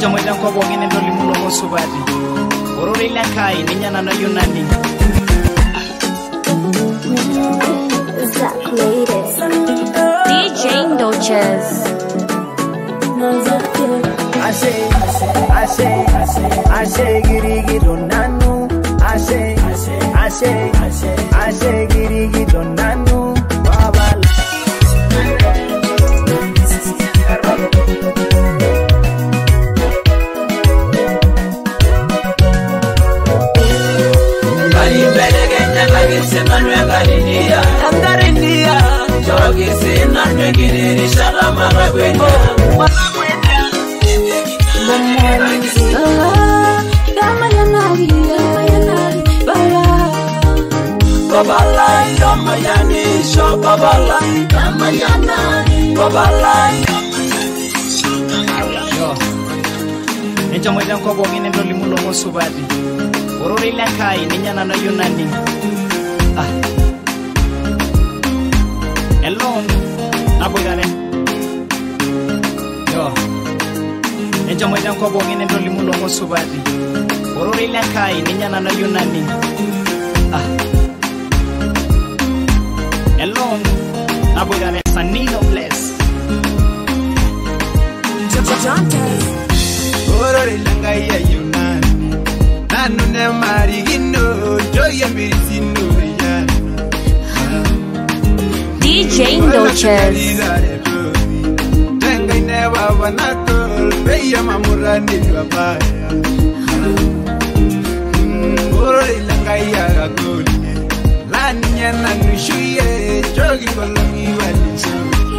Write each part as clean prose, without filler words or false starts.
Enja moida kwa bogine ndo limulo mosubati Orore ilankai ninyana na yunani DJ Indulgence. Ashe girigiro nanu Ashe girigiro nanu Babala Bali belegenya bagi semanu ngarinia Ngarinia Jogi sinanwe giriri shalama magwenya Babalai yamayani sho babalai yamayani babalai Enja moida kwa bogine ndo limulo mosubati Orore ilankai ninyana na yunani Alone Aboigane Yo Enja moida kwa bogine ndo limulo mosubati Orore ilankai ninyana na yunani Alone Aboigane Sanino bless Orore ilankai ya yunani Nanu ne marigino Joya mirisino ya DJ Indulgence. Tenga inewa wanatol Beya mamurani wabaya Orore ilankai ya gagoli Lani nyana nushuye Jogi kolongi walisho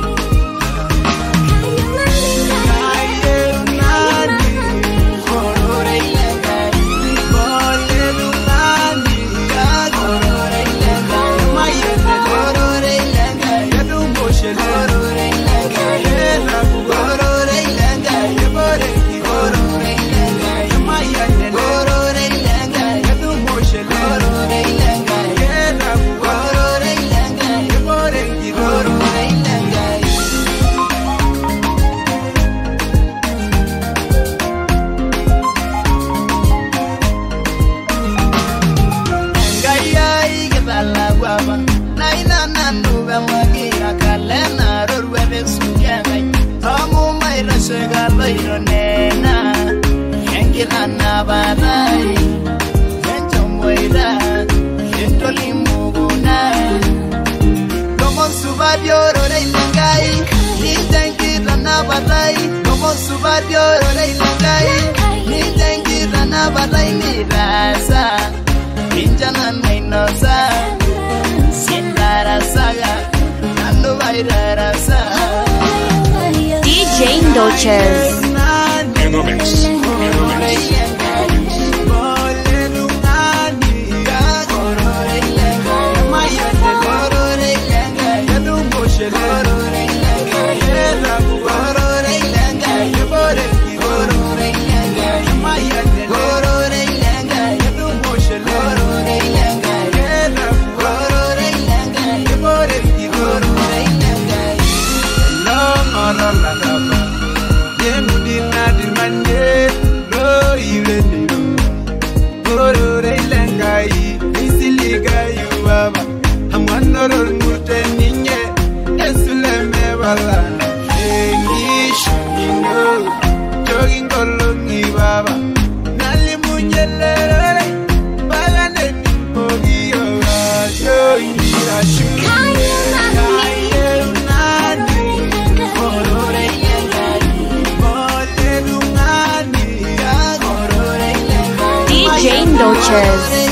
DJ Indulgence. DJ Indulgence.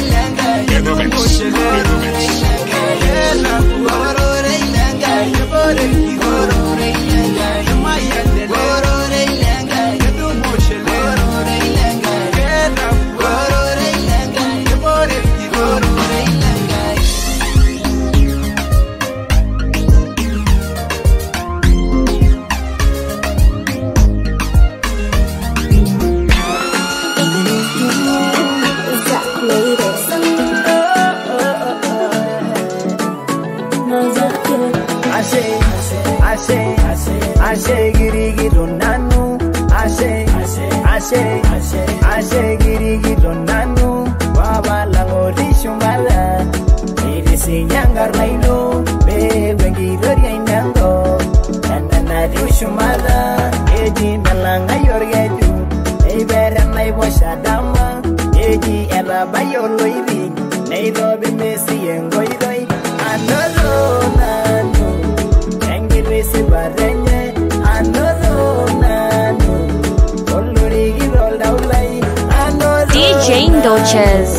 ashe girigiro nanu baba langori shumala irisi yangar lailo be bengirori ainango nana shumala eji nalanga yorgeju ebere nai boshadama eji ela bayolo ibi nei dobe mesi engoiroi anoro nanu engirisi barenye anoro nanu olori girol daulai anoro DJ Indulgence.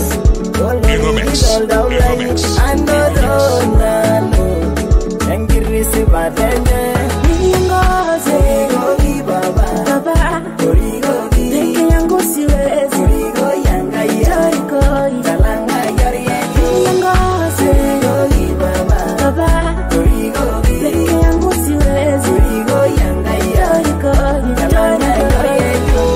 anoro nanu engirisi barenye ningoze gogi baba origo gi yangu siwezi origo yanga yoriko talanga yoriye ningoze gogi baba origo gi yangu siwezi origo yanga yoriko talanga yoriye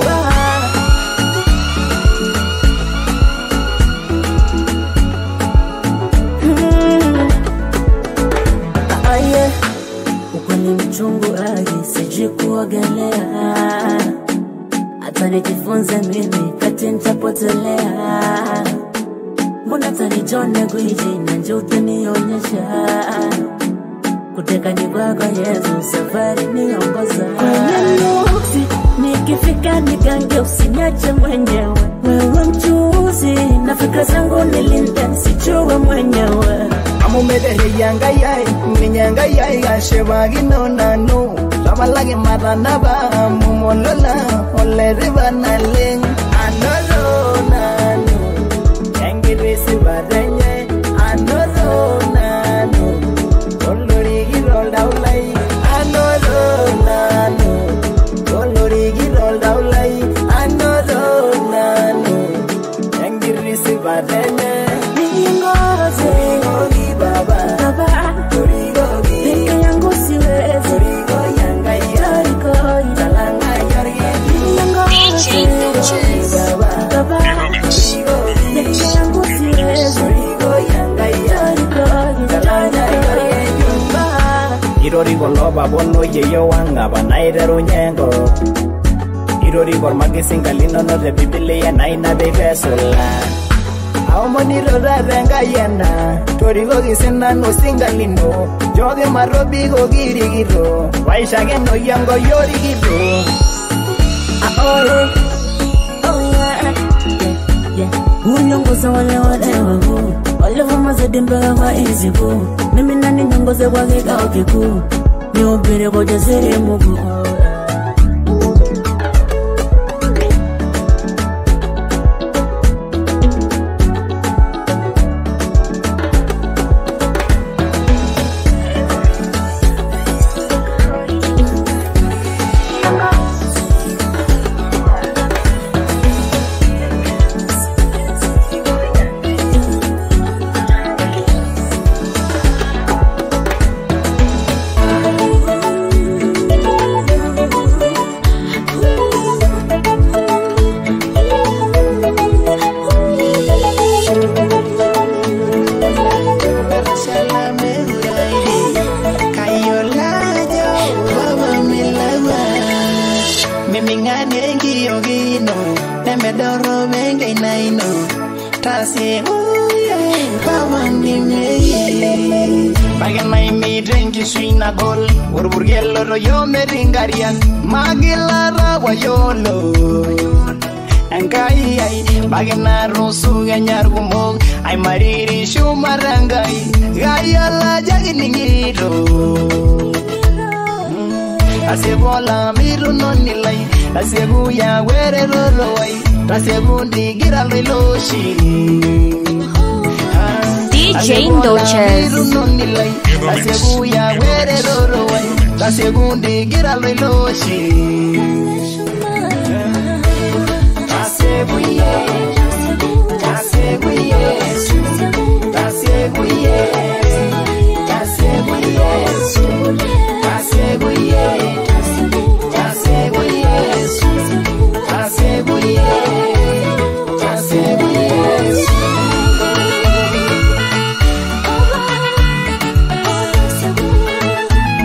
Ukweli mchungu agi siji kuogelea, hata nijifunze mimi kati nitapotelea. Mbona tanijone gwiji na njuti nionyesha, kuteka ni kwako Yesu, safari niongoza. Kwenye nuksi nikifika nigange, usiniache mwenyewe. Wewe mchuzi na fikra zangu nilinde, sijue mwenyewe. amumedere yanga yai minyanga yai ashebagi no nanu labalage maranaba mumolola oleriba naling anoro nanu engirisi barenye anoro nanu olori girol daulai anoro nanu olori girol daulai anoro nanu engirisi barenye ningoze baba origo gi yangu siwezi origo yanga yoriko talanga yoriye DJ Indulgence. baba origo gi yangu siwezi origo yanga yoriko talanga yoriye irorigo loba bono yeyo wanga banairero nyengo irorigo magisingalino no de biblia naina begesola Aomoniro rarenga yena Torigo gisena no singalino Joge marobigo girigiro Waishage no yango yorigiro Unyongoza wale wadewagu wale wamazedi mbega kwa izigu mimi nani nyongoze kwa kikao kikuu niubire kwa jaziri mugu Bagena rusu ganyar gumong ay mariri shumarangai gayala jaginingiro asebola miru nonilai asebu ya were roloi asebu digira loshi DJ Indulgence. miru nonilai asebu ya were roloi asebu digira loshi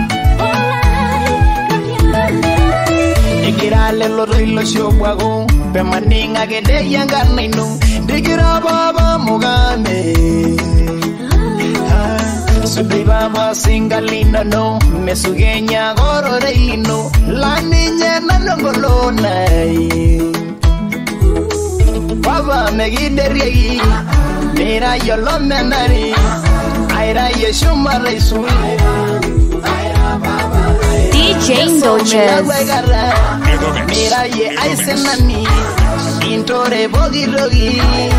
Lo show wago Pemaninga gede yangar nainu Digira baba Mugabe Sudai baba singalino no Mesugenya goro reino La niña nanongolonai Baba megideri Mira yo lo menari Aira yeshuma reisu DJ Indulgence. Mira ye aisenani Intore bogi rogi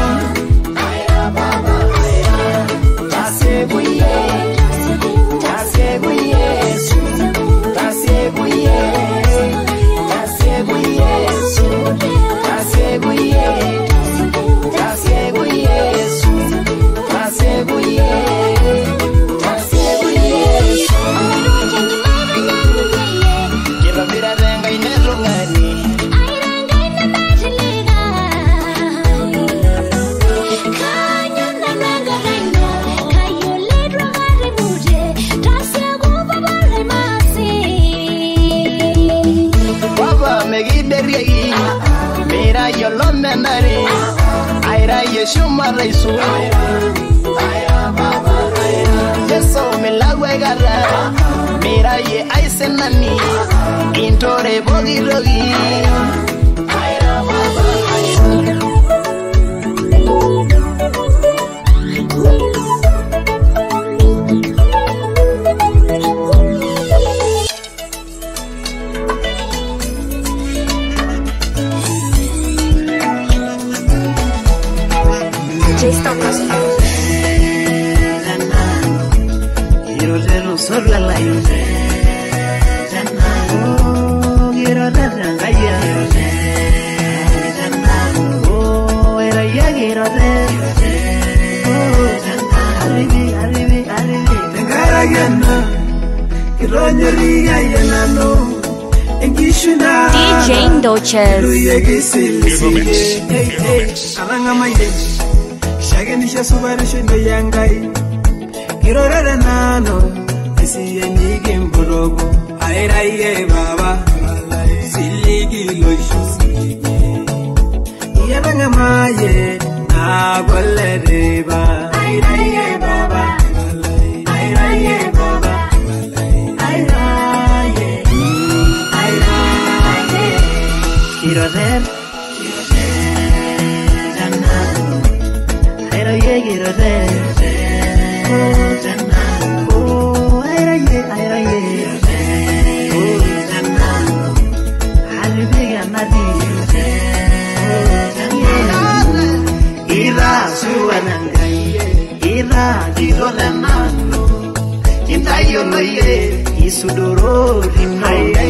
Tasebuye Tasebuye Tasebuye Tasebuye Tasebuye Tasebuye Tasebuye Mira yo lo menari Aira yeshuma reisu Yeso me la guegara Mira ye aisenani Intore bogi rogi Sorla la yuse oh quiero dar gaya oh era ya quiero dar oh arribi tengaragana ironyeriya yanano engishuna DJ Indulgence. alanga maye shagenisha subarisho ndeyangai kirorera nano Siye nige mborogo Aira ye baba Siligi loishu siligi Yabanga maye Na gole reba Aira ye baba Aira ye baba Aira ye Aira ye Kiroder Aira ye kiroder Oh Jana Aira ye oh Jana Halibiga nadi Ira suwanangai Ira didola nano Kintayo no ye Isudoro rino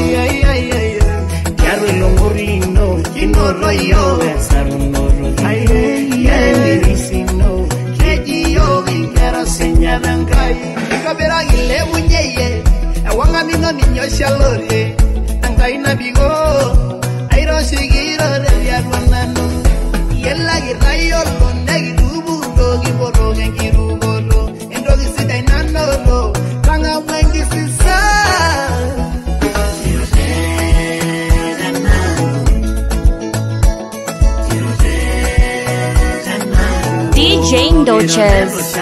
Kiaro ilongorino Kino royo Esaruno Yemirissino Keji yogi Kera senyadangai Kabera ile munyeye Awanga mino niño shalore Angai nabigo Airo sigiro de yarwanano Yella girayo lo negi dubu Dogi boro gengiru boro Endogi sida inanolo Kanga wengi sisa DJ Indulgence.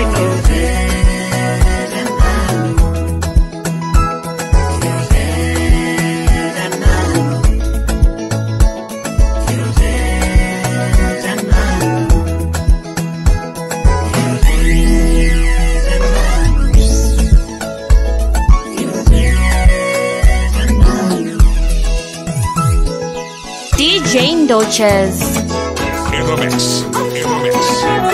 no. DJ Ndoches. In the mix. In the mix.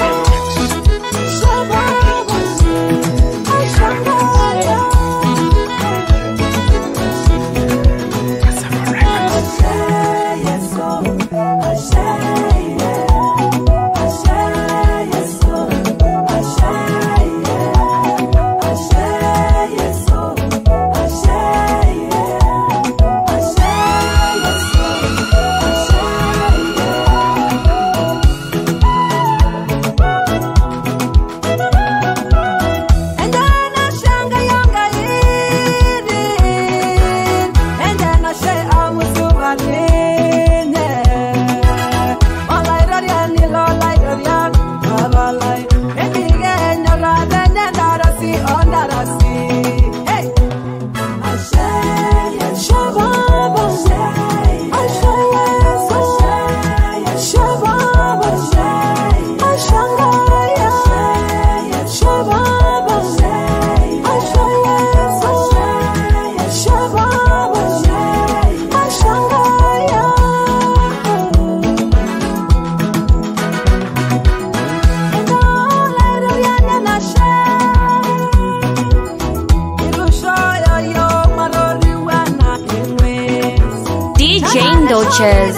Ndoches.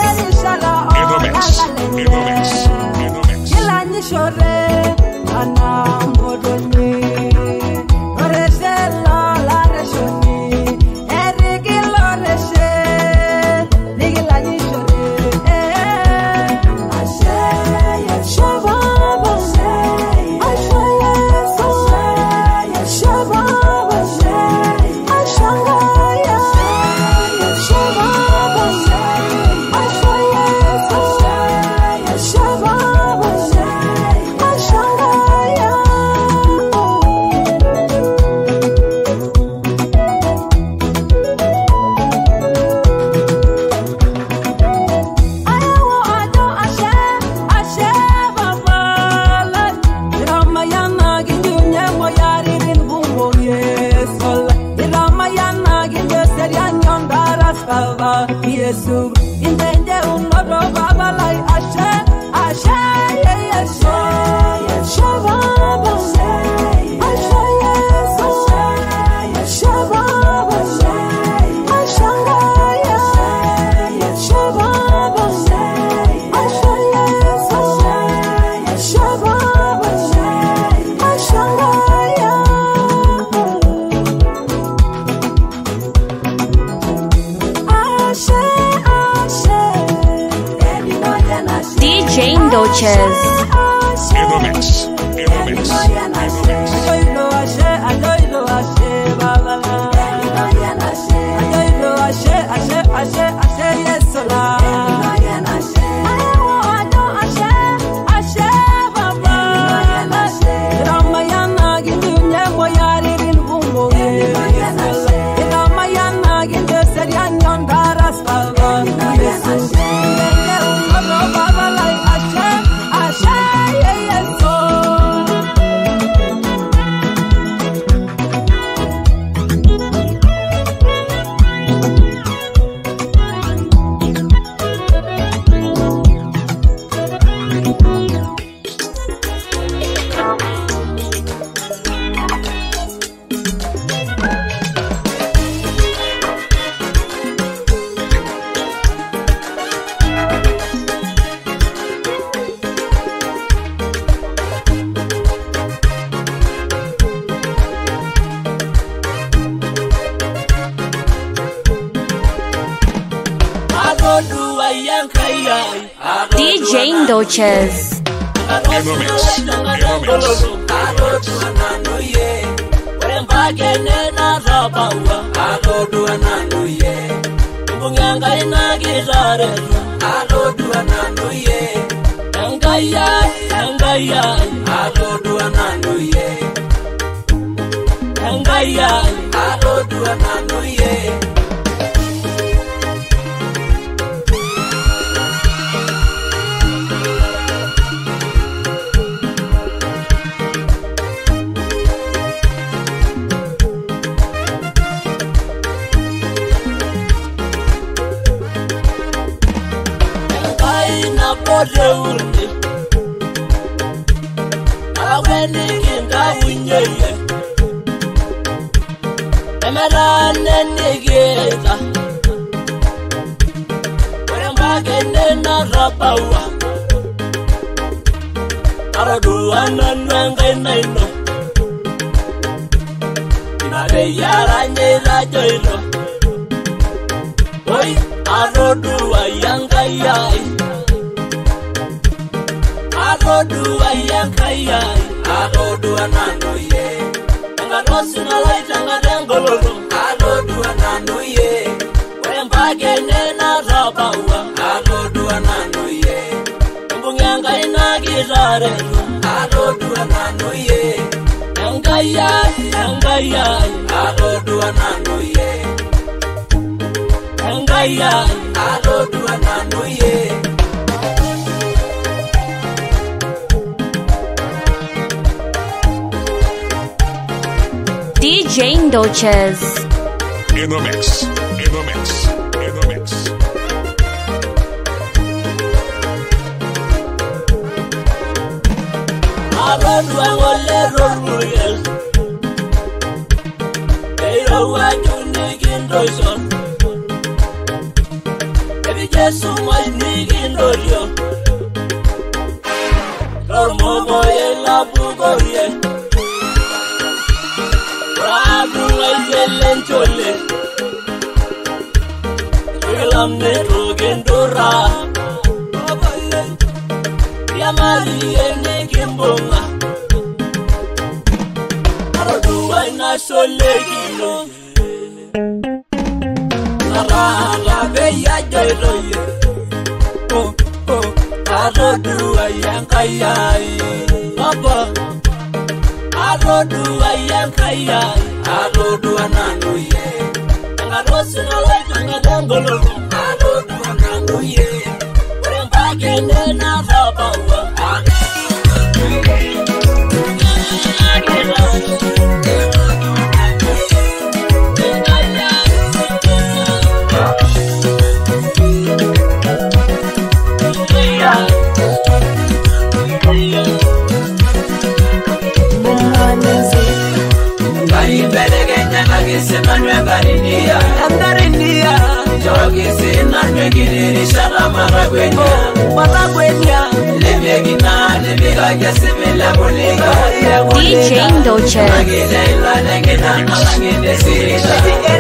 DJ Ndoches. Engaya, Adodua Nanuye. Engaya, Adodua Nanuye. Urde aweni kinda winyeye emerane nigeza wembagene na rabawa araduana nwenga naino inade yaranye rajoiro oi arodua yanga yai Adodua yakaya, Adodua Nanuye. Angarosi na laita ngadengololo, Adodua Nanuye. Wembagene na rabawa, Adodua Nanuye. Mbungyanga inagirare, Adodua Nanuye. Engaya, Engaya, Adodua Nanuye. Engaya, Adodua Nanuye. DJ Ndoches. In the mix, in the mix, in the mix. Adodua ngole roruyel. Eyo wajuni gindoson. Ebi Jesu mwajni gindorio. Lormomo yela bugoye. Rabu ayelentole. Elamne rogendora. Yamali ene kimbonga. Arodua ina solegino. Narara beya joiroye. Oh oh. Arodua yankayai. Papa. Arodua yankayai. Arodua Nanuye. Angarosi na laita ngadengololo. Arodua Nanuye. Wembagene na rabawa. Jogisina nwegiri shala maragwenya lebegina lebiga yasimela boliga DJ Ndoches. magila lengena alangene sirila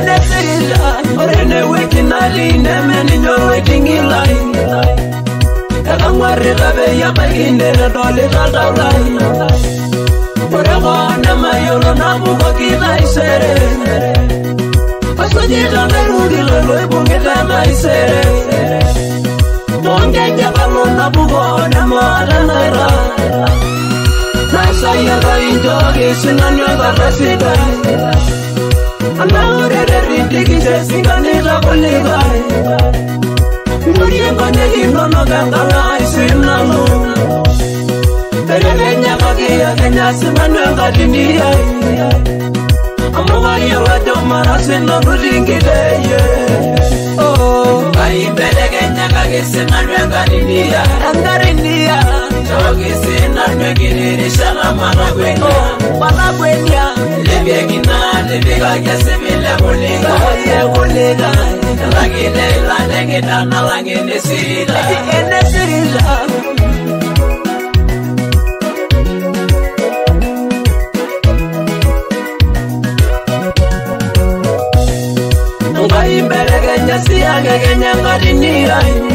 orene wekina line meninyo wetingila kalangwari labe ya baginde na dole dadalai orego na mayolo na mugokila isere Pasojita merudi lelo ibungita maisere Monge jabalo na bugo na mara naira Naisa yaga injogi sinanyanga rasida Anaurere rindiki jesinganila kuliga Murienga neginono gangala isinanu Terevenya magia kenya sinanyanga dinia Amuwayo wadomarasino rulingideye Oh Kaibelekenya kagisina nwenganinia Angarinia Jogisina nwegiriri shala maragwenya Lebiegina lebiga yasimile buliga Buliga Nalangine ilanengina nalangine sirila Ene sirila Imbelekenya siyagekenya ngadinia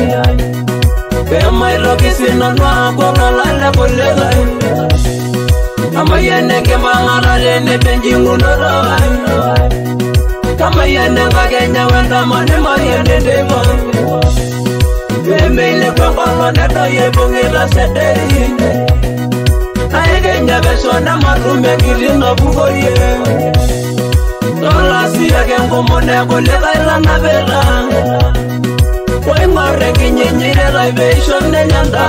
Kema irokisina nwako nalala kulega Kama yene kema ngararene penjingunoroga Kama yene ngakenya wenda mani mayene deva Keme ile kwa neto yebungila sederi Kenya beshona marume kirino bugoye Dola siya kengomone kule kaila na vela Koi ngore kinyinyire raibeshon nenyanda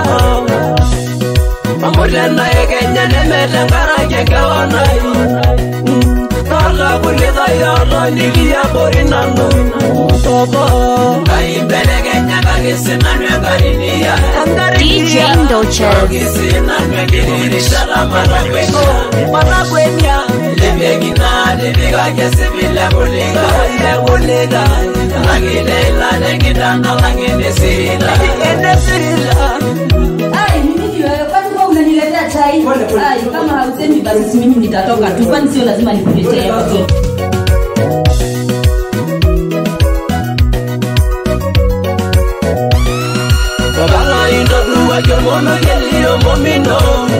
Amule na Kenya nemete ngarake kewanai Kala kule kayala nilia borinano Baba Kaimbele Kenya kakisina nwengarinia DJ Ndoches. Kakisina nwengiririsha la maragwenya Lebegina lebega kesibile kuliga Kuliga Langilela lengidana langine sirila Ende sirila Ai, mimi kwani kwa unaniletea chai? Ai, kama hausemi basi mimi nitatoka tu. Kwani sio lazima nikuletee hapo. Babala indoduwa jomono kelio momino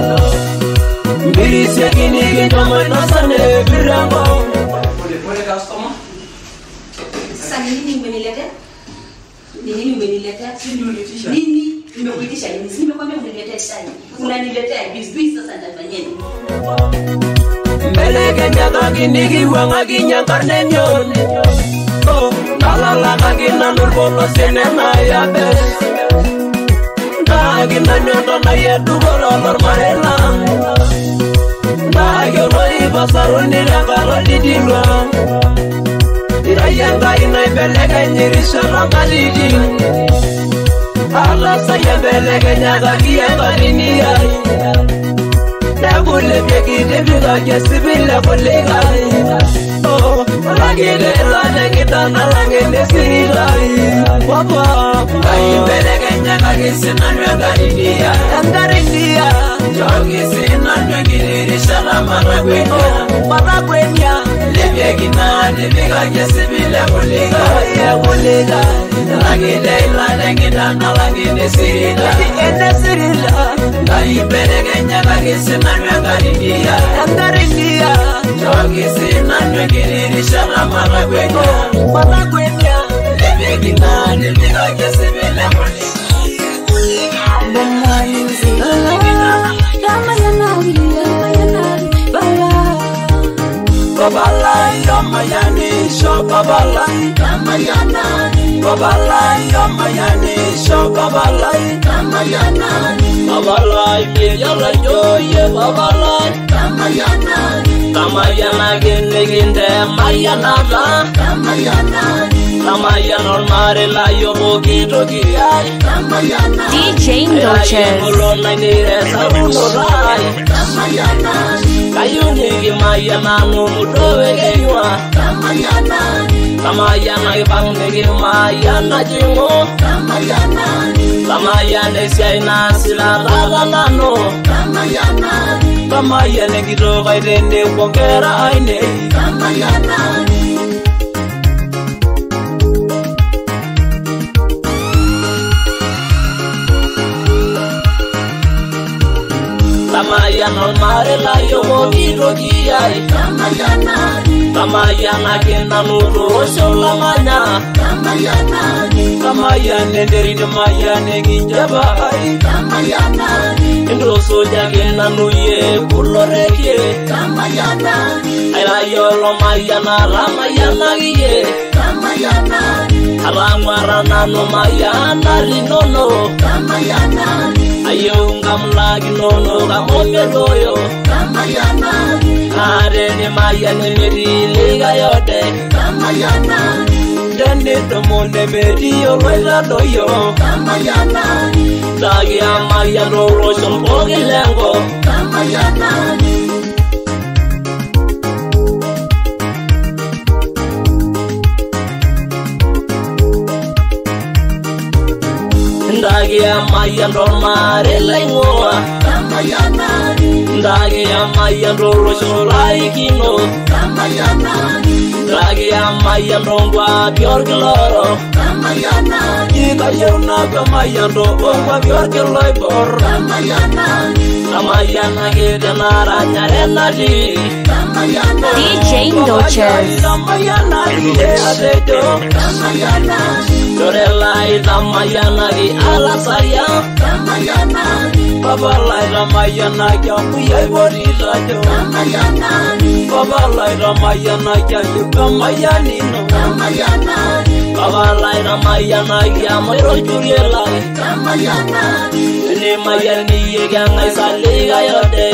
Mbiri siakini kintomo inosane virango Pole customer Sasa nini umeniletea? Nini umeniletea? Nini? Nimekuitisha nini? Si nimekwambia uniletea chai. Unaniletea biscuit sasa nitafanyeni. Mbele Kenya kakini wanga kinyankarne nyon Oh, nalala kakina nurbolo senena ya bes Nakina nyondo na yedugolo normarela Nagyolo ibasaruni langalo didinga Irayanga inaibeleka nyirisha rangalidi Alasa yembeleke nyaga kiyenga diniya Negule pekide biga jesibile kuliga Oh, lagide lane kitana langene sirila Baba Kaimbeleke nyaga kisina nwengarinia Ngarinia Jogisina nwengiririsha la maragwenya Lebegina lebiga jesibile kuliga Kuliga Lagide lane kitana langene sirila Ende sirila Kaimbeleke nyaga kisina nwengarinia Ngarinia Jogisina nwengiririsha la maragwenya Lebegina lebiga jesibile kuliga Babalai yamayani sho babalai yamayani Babalai yamayani sho babalai yamayani Babalai biyala joye babalai yamayani Kamayana ginde ginde mayana la yamayani Kamayana marela yobo kito kiyai yamayana DJ Ndoches. Mulona nire sarunorai yamayana Kayuni mayana no mudowe genywa Kamayana ibang nigi mayana jingo Kamayana siyaina sila lagalano Kamayana gido kairende kongera aine Kamayana marela yomo gido kiyai Kamayana kena nuru oshola manya Kamayana derine mayane ginjaba ai Indro soja kena nuye kuloreke Aira yolo mayana ramayana giye Alangwarana no mayana linono Ayo ngamlagi nono gamoke loyo Arene mayane mediliga yote Dende tomone medio wela loyo Dagi amayano roshon bogi lengo Ndagi amayano mare lengoa Ndagi amayano roshon laikino Ndagi amayano ngwa biorgloro Ika yona kamayano ngwa biorgloibor Kamayana gede nara nyarena di DJ Ndoches. Kamayana gede adedo Dorelai kamayana gi alasaya Babalai Ramayana Kyamuya Borirajo Babalai Ramayana Kyayukamayani Babalai Ramayana Kyamuro Julielai Mayani Yaganga Saliga Yode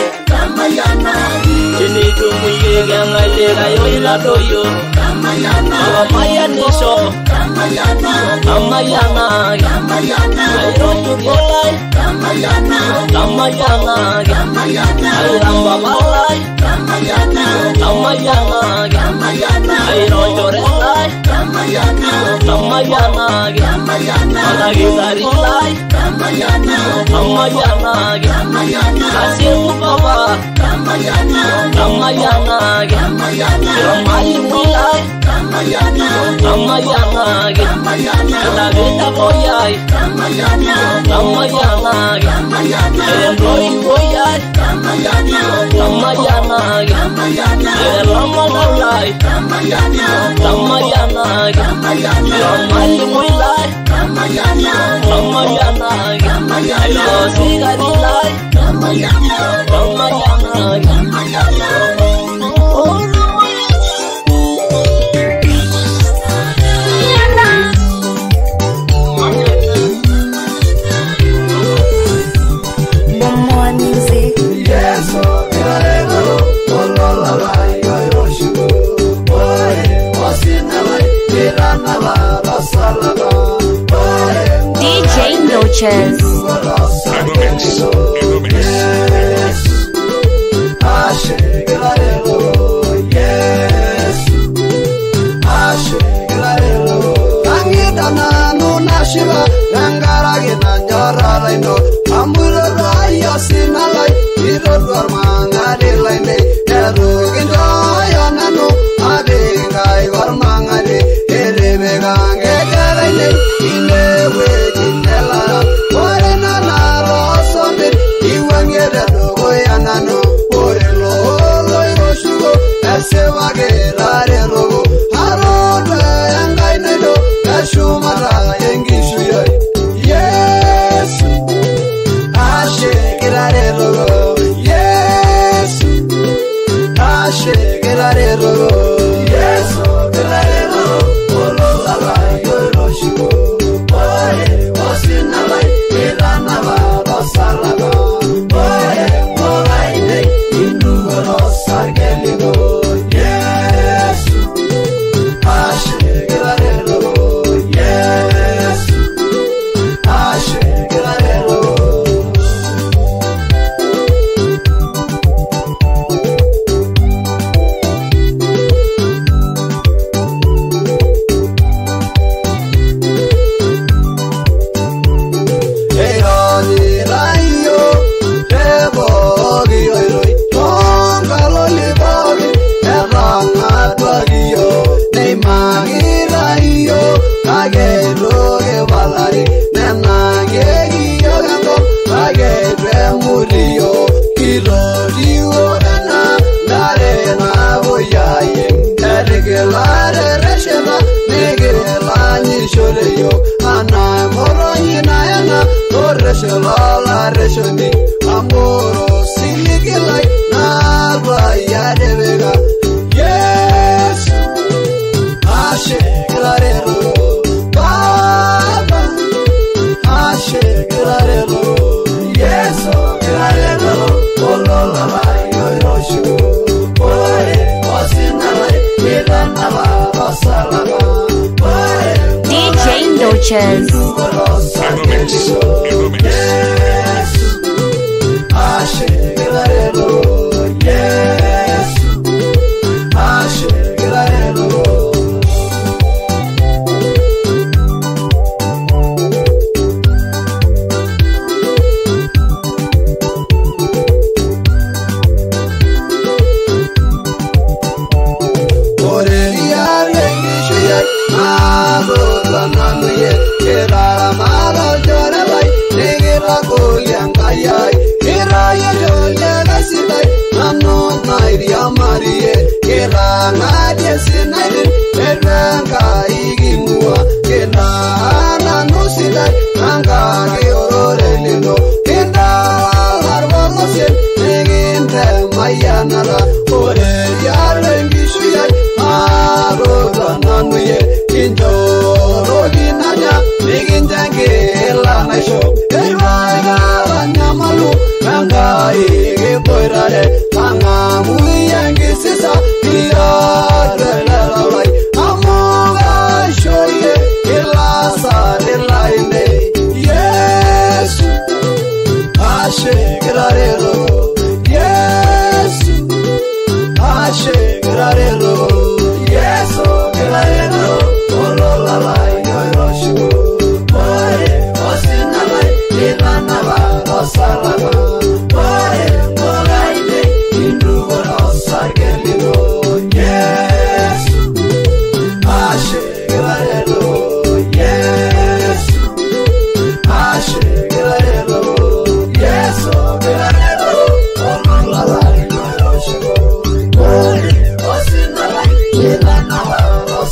Tumuye Yaganga Lega Yoila Doyo Mayani So Amayana Ayro Julielai Amayana Alamba Malai Amayana Ayro Jorelai Amayana Alagitarilai Amayana Asimu Baba Amayana Ramali Mulai Amayana Lavita Boyai Amayana Eloi Boyai Amayana Elamonalai Amayana Ramali Mulai Amayana Elosigarilai DJ Noches. DJ Noches. Ay,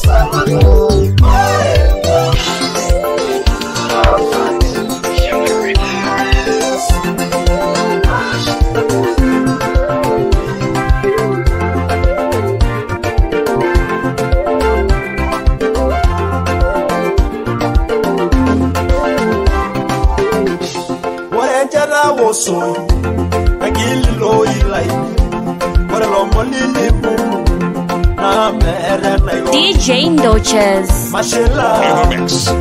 Soy aquele loilai para lo molili na mere na DJ Ndoches Mashela Mix.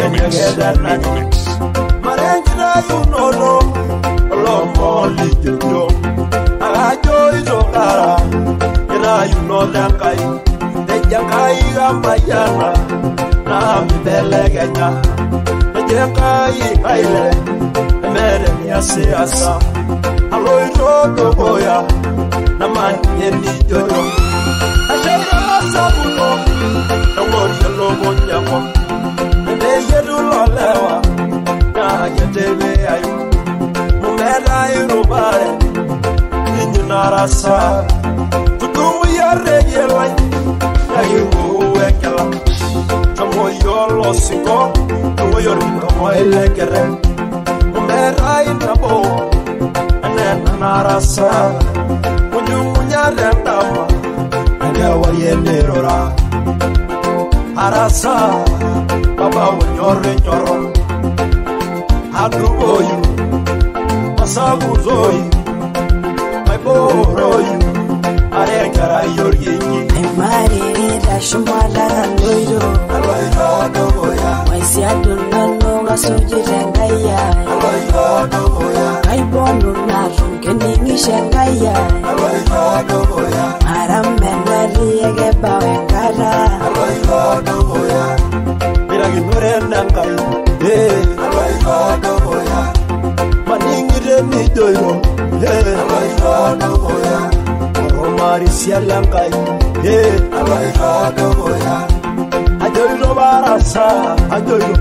Marenjira you know lo molili yo ajo izokara ina you know dankai dejangai gambayana na mibelegenya dejangai aile mere ya siasa aloy rodo boya na manye ni jojo ashera sabuno ngori lo bonyako ne yedu lolewa na yetebe ayu mumera irubare ninyu narasa tukumu yare yelai ayu wekela tomo yolo siko tomo yoro mo elekere Merai nabo, anena narasa, munyunya rendama, anawa yenderora. Arasa, baba wanyore nyoro, aduboyu, masaguzoyu, maiboroyu, arekara yoryenyi. Emari rashumala loiro, aloiro doboya, maisi adunano gasuji rengaya. Kaibonu narunke ningisengaya Arambenari egebawe kara Miragi nurendangai Maningire nidoyo Romari sialangai Ajoyo barasa Ajoyo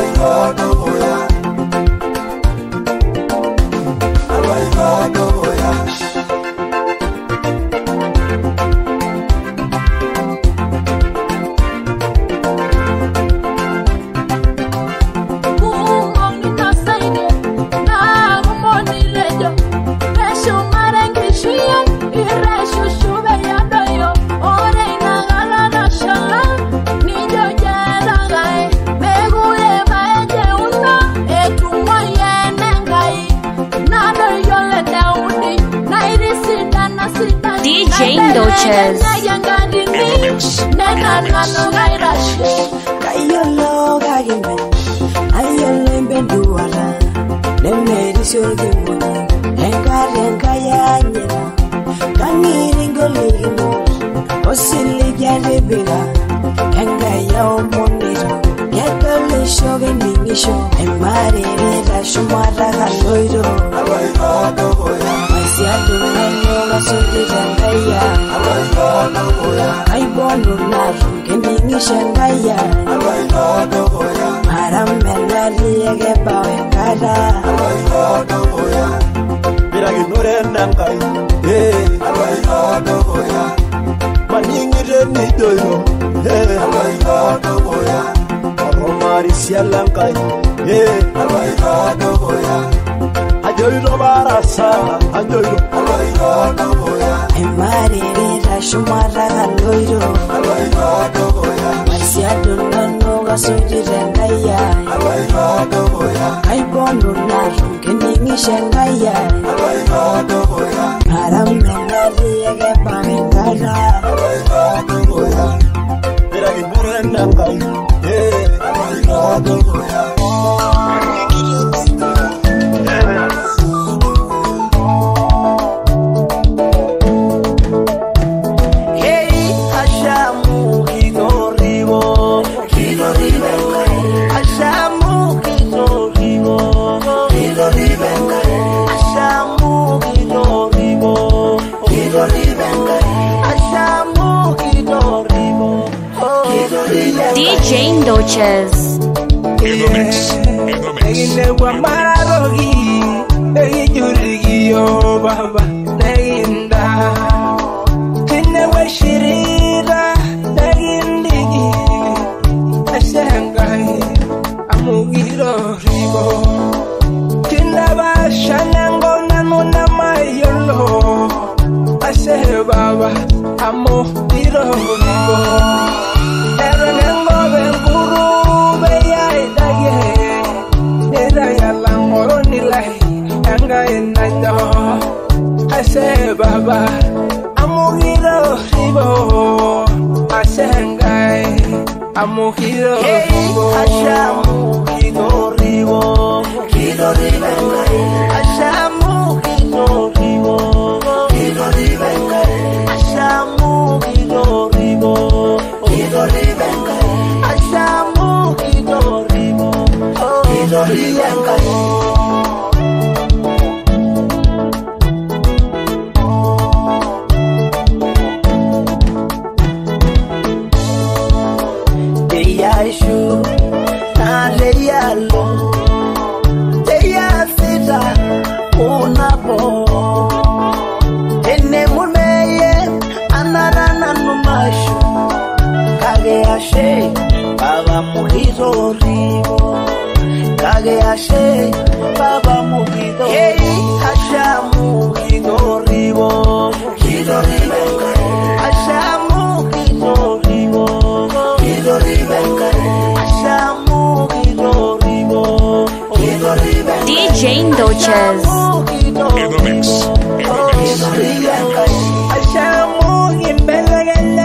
DJ Ndoches Kayolo gagime Ayolo imbenduara Nemeri surgimuni Engaya nyena Kangiri ngoligimo Osili jaribira Engaya omoniro Yekole shoge ningisho Emari rida shumara haloiro Maisi adunano gasuji rengaya Kaibonu narunke ningisengaya Maramenari egebawe kara Miragi nurendangai Maningire nidoyo Romari sialangai Ajoyo barasa Ajoyo Emari rida shumara haloiro Maisi adunano gasuji rengaya Kaibonu narunke ningisengaya Maramenari egebawe kara Miragi nurendangai DJ Ndoches Negine kwa mararogi Negi jurigi yo baba Neginda Kine we shirira Negindigi Baba, amugiro ribo, asengai, amugiro ribo, asamugido ribo, gido ribengai, asamugido ribo, gido ribengai, asamugido ribo, gido ribengai, asamugido ribo, gido ribengai. Baba mugido ribo, kage ashe, baba mugido, asha mugido ribo, gido ribenga, asha mugido ribo, gido ribenga, asha mugido ribo, gido ribenga. DJ Ndoches. In the mix. Asha mugimbelagala.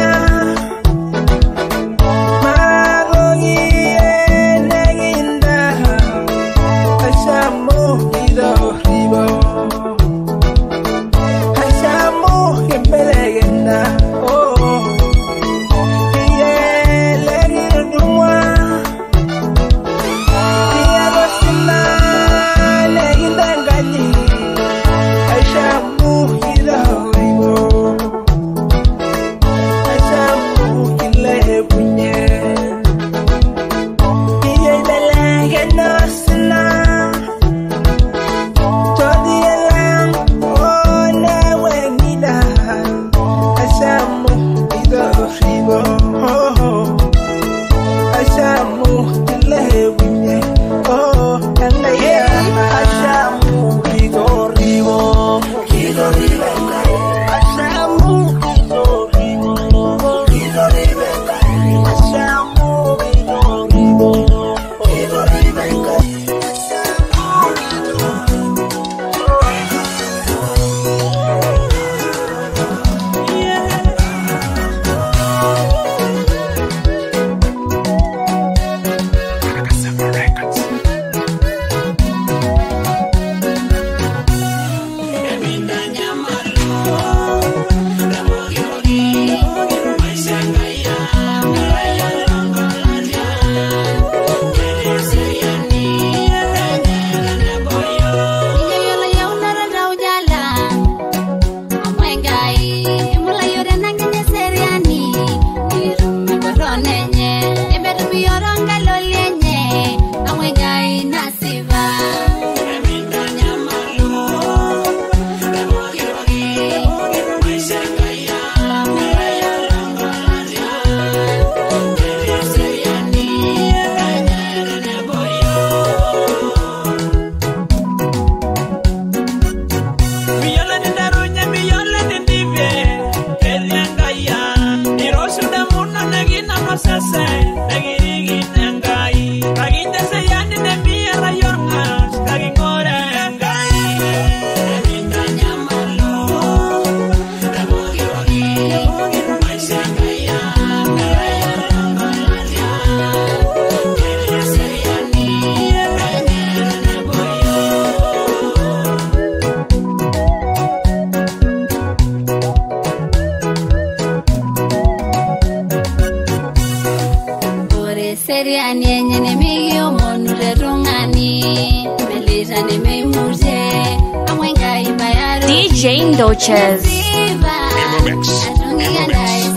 DJ Ndoches. In the mix. In the mix.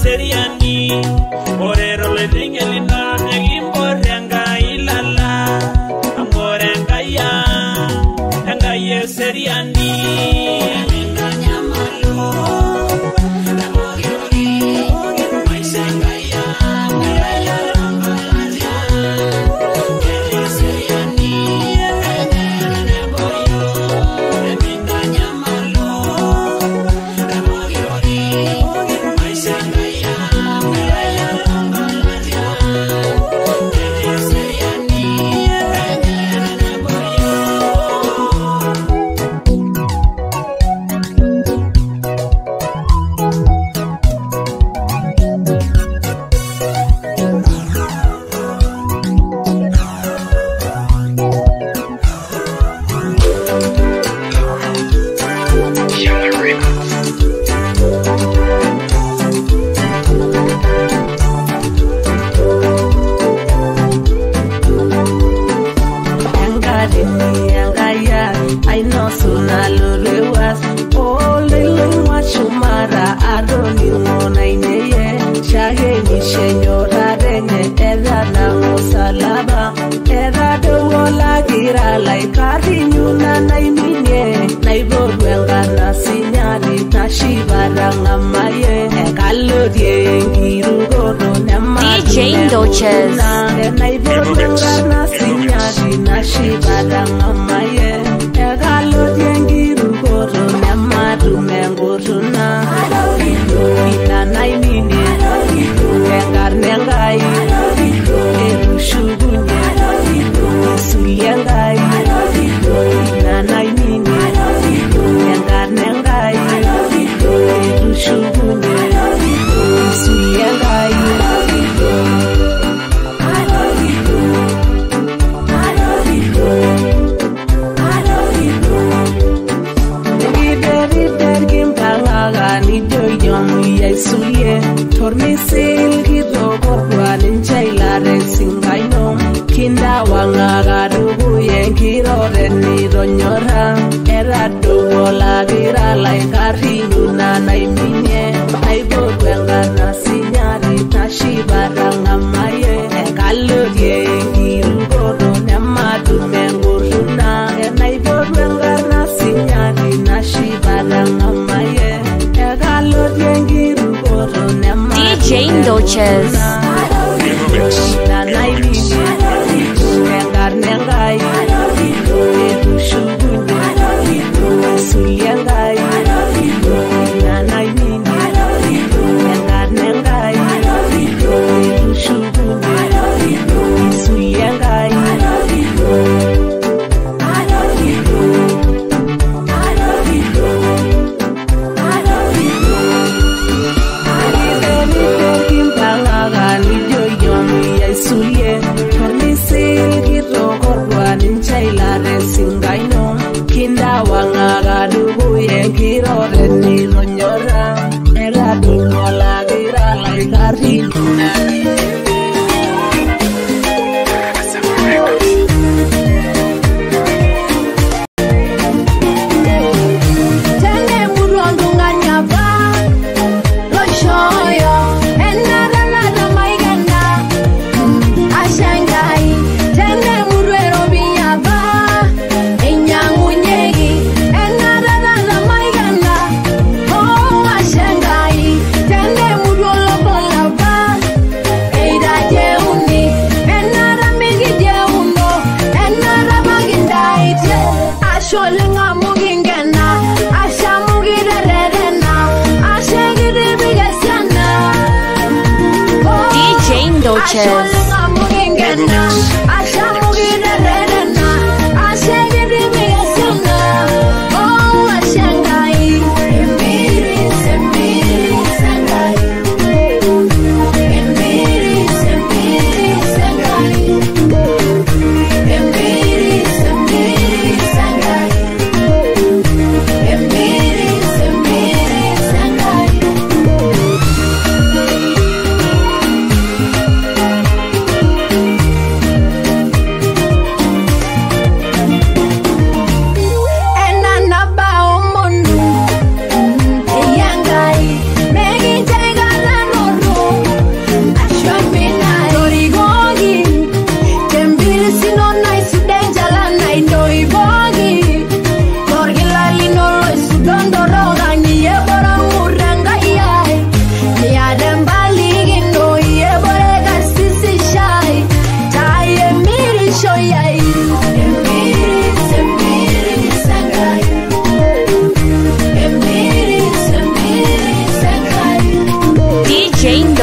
seriani orero le dingelina negimborenga ilala amborenga ya anga ye seriani DJ Ndoches. DJ Ndoches.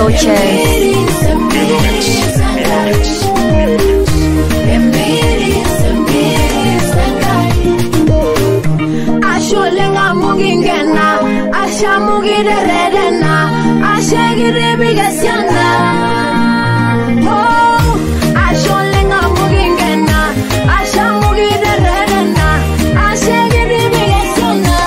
Asholenga mugingena, asha mugire redena, asha gire bigasiana. Oh, asholenga mugingena, asha mugire redena, asha gire bigasiana.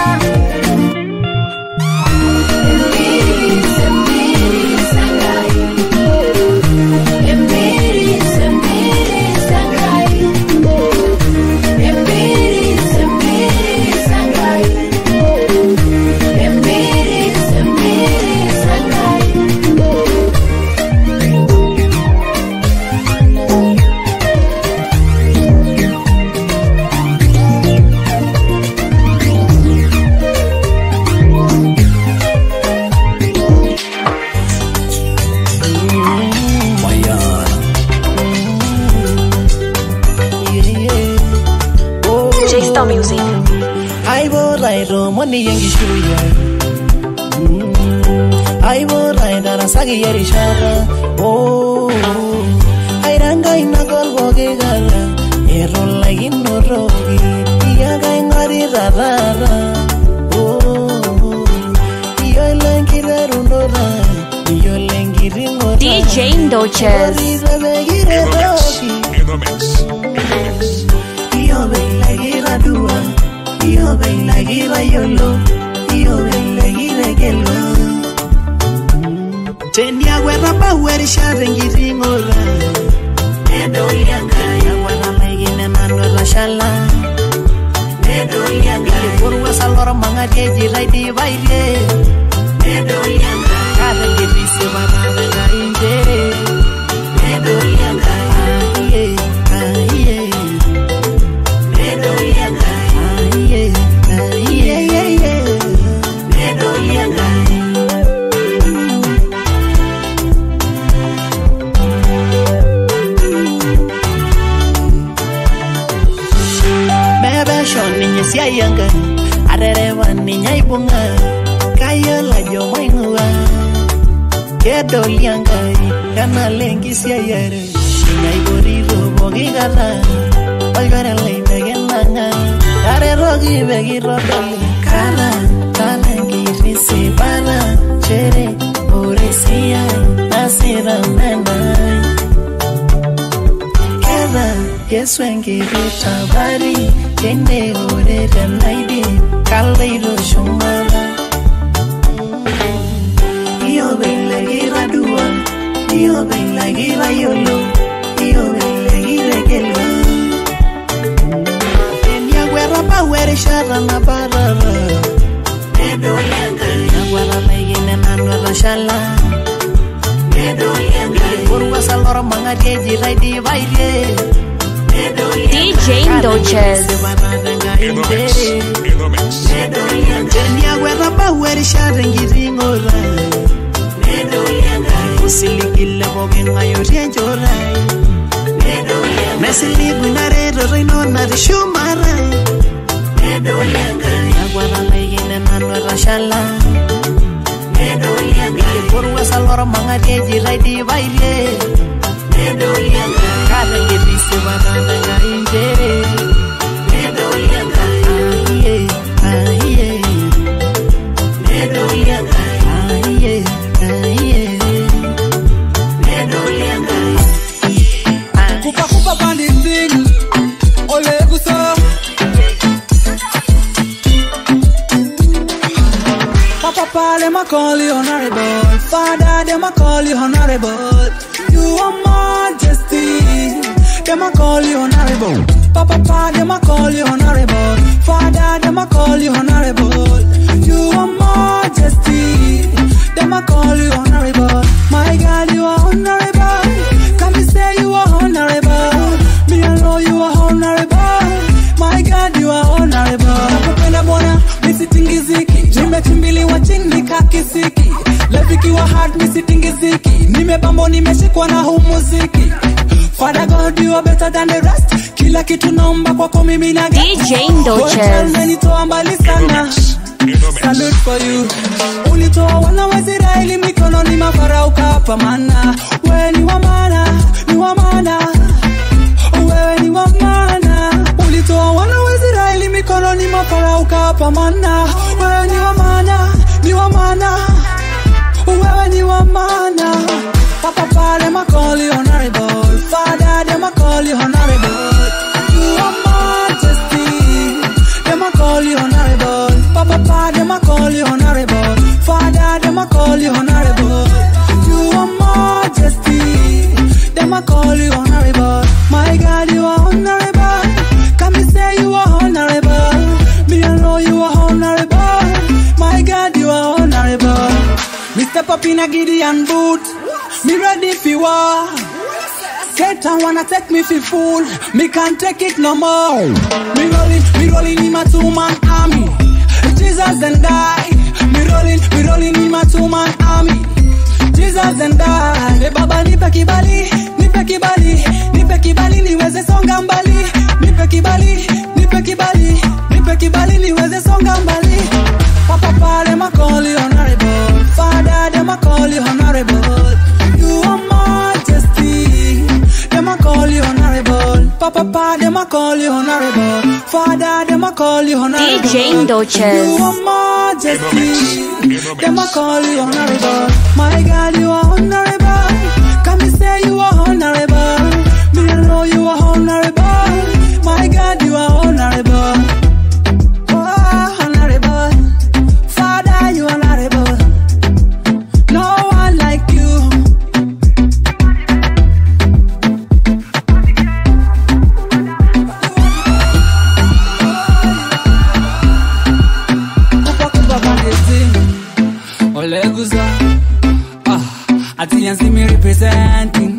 Money yengi shuya Aibo raida rasagi yeri shara Oh Airanga inagol boge gala Ero lagi norogi Iyaga ingari rarara Oh Iyo lengi rarunora Iyo lengi ringora DJ Ndoches In the mix. Iyo lagi radua Iyo lagi rayolo Iyo lagi regelo Tendia guerra power sharing ringora Nedo yanga ya wala megine nando la shala Nedo yanga porwa salora manga jeji raidi baile Nedo yanga kala gedi se banana ga inde Nedo yanga aye aye Nedo yanga aye aye aye Nedo yanga niña si ayanga arereba niña ibunga kayo la yo moinua kedo lianga kana lengi si ayere niña iborido bogi gala oigare le begenanga are rogi begi rodoli kana talengi risi bana chere oresia nasira mena keda yesu engi vitabari Kende ore de naidi kaleiro shumala Iyo belagi radua Iyo belagi rayolo Iyo belagi regelo Enya guerra power shara na barara Nedo yanga Nagwara megine nando la shala Nedo yanga Porwa salora manga jeji raidi baile DJ Ndoches In the mix. Tenia guerra power sharing ringora Usilikile bogen mayoria njora Mesili bunare reino na shumara Nagwara megine nano rashala Porwa salora manga jeji raidi baile Kala gedi se banana ga indere Nedo yanga aye aye Nedo yanga aye aye Nedo yanga Kupa kupa banding Ole gusa Papa them a call you honorable Father them a call you honorable You are majesty Them a call you honorable Papa them a call you honorable Father them a call you honorable You are majesty Them a call you honorable My God you are honorable Can me say you are honorable Me alone you are honorable My God you are honorable Nakupenda bwana misitingiziki Nimetimbiliwa chini kakisiki Leviki wa hard misitingiziki Nimebambo nimeshikwa na huu muziki Father God you are better than the rest Kila kitu naomba kwako mimi na DJ Ndoches Umenitoa mbali sana Salute for you Ulitoa wana wa Israeli mikononi mwa Farao ukapa mana. Wewe ni wa maana, ni wa maana. Wewe ni wa maana. Ulitoa wana wa Israeli mikononi mwa Farao ukapa mana. Wewe ni wa maana, ni wa maana. Wewe ni wa maana. Papa, them a call you honorable. Father, them a call you honorable. You are majesty. Them a call you honorable. Papa, them a call you honorable. Father, them a call you honorable. You are majesty. Them a call you honorable. My God, you are honorable. Can me say you are honorable? Me I know you are honorable. My God, you are honorable. Me step up in a Gideon boot. Me ready for war. Satan wanna take me for fool. Me can't take it no more. Me rolling in my two-man army. Jesus and I. Me rolling in my two-man army. Jesus and I. Hey baba nipe kibali, nipe kibali, nipe kibali niweze songa mbali. Nipe kibali, nipe kibali, nipe kibali niweze songa mbali. Papa, them a call you honorable. Father, them a call you honorable. You are majesty. Them a call you honorable. Papa, them a call you honorable. Father, them a call you honorable. DJ Indoches. You are majesty. Them a call you honorable. My God, you are honorable. Can me say you are honorable? Me I know you are honorable. My God, you are honorable. Oh, honorable. Father, you are honorable. No one like you. Oleguza, ati yansi me representing.